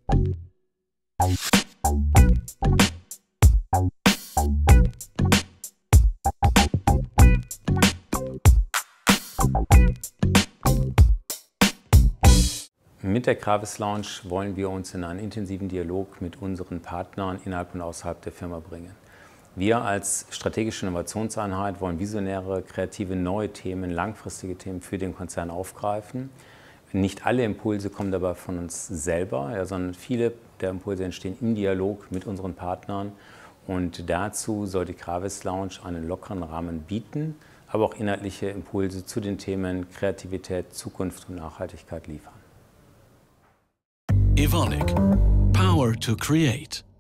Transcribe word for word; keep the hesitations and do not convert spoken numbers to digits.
Mit der Gravis Lounge wollen wir uns in einen intensiven Dialog mit unseren Partnern innerhalb und außerhalb der Firma bringen. Wir als strategische Innovationseinheit wollen visionäre, kreative, neue Themen, langfristige Themen für den Konzern aufgreifen. Nicht alle Impulse kommen dabei von uns selber, ja, sondern viele der Impulse entstehen im Dialog mit unseren Partnern. Und dazu soll die Gravis Lounge einen lockeren Rahmen bieten, aber auch inhaltliche Impulse zu den Themen Kreativität, Zukunft und Nachhaltigkeit liefern. Evonik. Power to create.